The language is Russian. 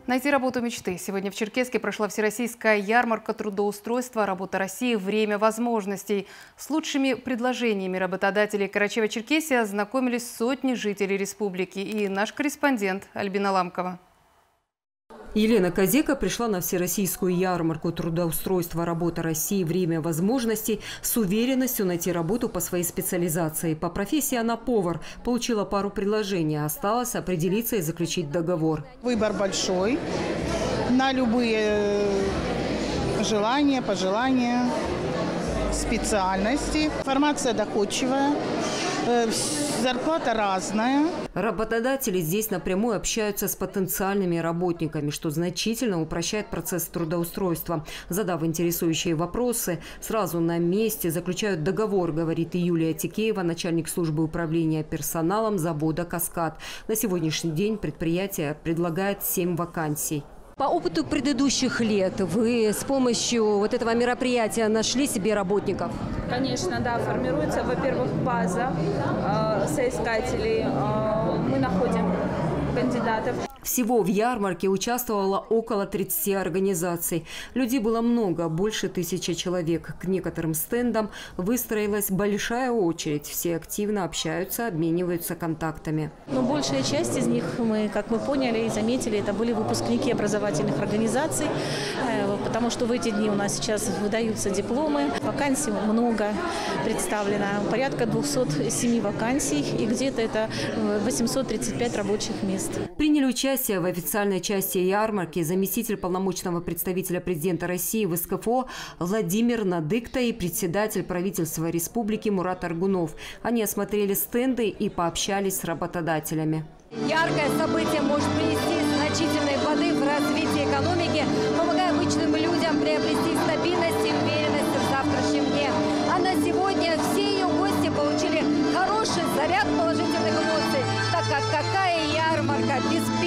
Найти работу мечты. Сегодня в Черкесске прошла всероссийская ярмарка трудоустройства «Работа России. Время возможностей». С лучшими предложениями работодателей Карачаево-Черкесии ознакомились сотни жителей республики. И наш корреспондент Альбина Ламкова. Елена Козека пришла на всероссийскую ярмарку трудоустройства «Работа России. Время возможностей» с уверенностью найти работу по своей специализации. По профессии она повар. Получила пару предложений. Осталось определиться и заключить договор. Выбор большой на любые желания, пожелания, специальности. Информация доходчивая. Зарплата разная. Работодатели здесь напрямую общаются с потенциальными работниками, что значительно упрощает процесс трудоустройства. Задав интересующие вопросы, сразу на месте заключают договор, говорит Юлия Тикеева, начальник службы управления персоналом завода «Каскад». На сегодняшний день предприятие предлагает 7 вакансий. По опыту предыдущих лет вы с помощью вот этого мероприятия нашли себе работников? Конечно, да, формируется, во-первых, база соискателей. Мы находим кандидатов. Всего в ярмарке участвовало около 30 организаций. Людей было много, больше 1000 человек. К некоторым стендам выстроилась большая очередь. Все активно общаются, обмениваются контактами. Но большая часть из них, как мы поняли и заметили, это были выпускники образовательных организаций, потому что в эти дни у нас сейчас выдаются дипломы. Вакансий много представлено, порядка 207 вакансий, и где-то это 835 рабочих мест. Приняли участие в официальной части ярмарки заместитель полномочного представителя президента России в СКФО Владимир Надыкта и председатель правительства республики Мурат Аргунов. Они осмотрели стенды и пообщались с работодателями. Яркое событие может принести значительные плоды в развитии экономики, помогая обычным людям приобрести стабильность и уверенность в завтрашнем дне. А на сегодня все ее гости получили хороший заряд положительных эмоций, так как какая ярмарка без